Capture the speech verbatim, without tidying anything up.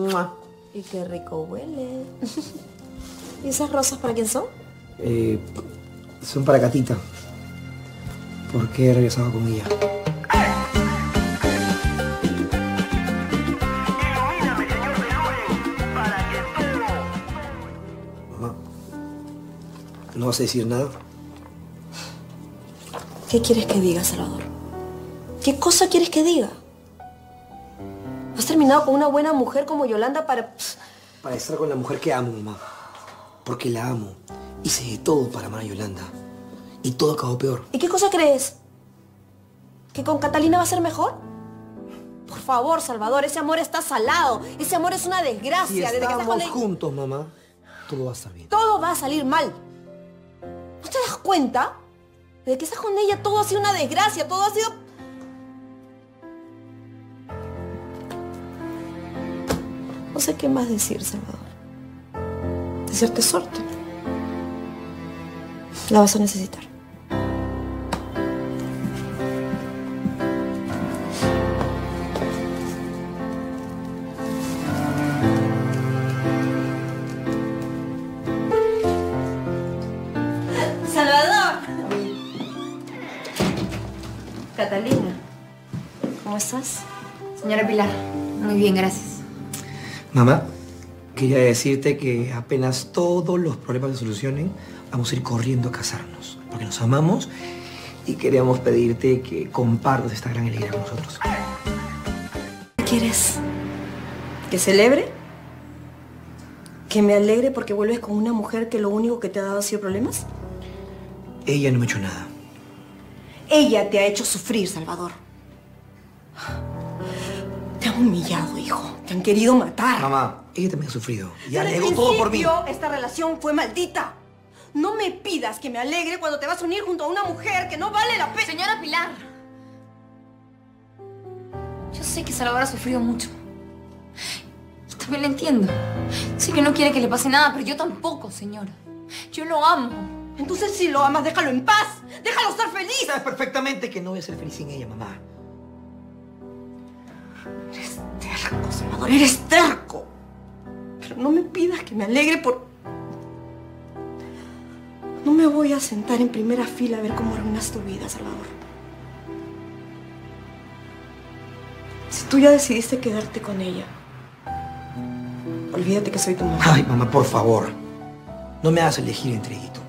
¡Mua! Y qué rico huele. ¿Y esas rosas para quién son? Eh, son para Catita. Porque he regresado con ella. Mamá, ¿no vas a decir nada? ¿Qué quieres que diga, Salvador? ¿Qué cosa quieres que diga? ¿Has terminado con una buena mujer como Yolanda para...? Para estar con la mujer que amo, mamá. Porque la amo. Hice de todo para amar a Yolanda. Y todo acabó peor. ¿Y qué cosa crees? ¿Que con Catalina va a ser mejor? Por favor, Salvador, ese amor está salado. Ese amor es una desgracia. Si Desde que estás estamos con ella... juntos, mamá, todo va a estar bien. Todo va a salir mal. ¿No te das cuenta? Desde que estás con ella todo ha sido una desgracia. Todo ha sido... No sé qué más decir, Salvador. Desearte suerte. La vas a necesitar. ¡Salvador! Catalina, ¿cómo estás? Señora Pilar, muy bien, gracias. Mamá, quería decirte que apenas todos los problemas se solucionen, vamos a ir corriendo a casarnos. Porque nos amamos y queríamos pedirte que compartas esta gran alegría con nosotros. ¿Qué quieres? ¿Que celebre? ¿Que me alegre porque vuelves con una mujer que lo único que te ha dado ha sido problemas? Ella no me ha hecho nada. Ella te ha hecho sufrir, Salvador. Te han humillado, hijo. Te han querido matar. Mamá, ella también ha sufrido. Y Desde el alegó todo por mí. principio, esta relación fue maldita. No me pidas que me alegre cuando te vas a unir junto a una mujer que no vale la pena. Señora Pilar. Yo sé que Salvador ha sufrido mucho. Y también lo entiendo. Sé que no quiere que le pase nada, pero yo tampoco, señora. Yo lo amo. Entonces, si lo amas, déjalo en paz. Déjalo ser feliz. Sabes perfectamente que no voy a ser feliz sin ella, mamá. Eres terco, Salvador. Eres terco. Pero no me pidas que me alegre por... No me voy a sentar en primera fila a ver cómo arruinas tu vida, Salvador. Si tú ya decidiste quedarte con ella, olvídate que soy tu mamá. Ay, mamá, por favor. No me hagas elegir entre ella y tú.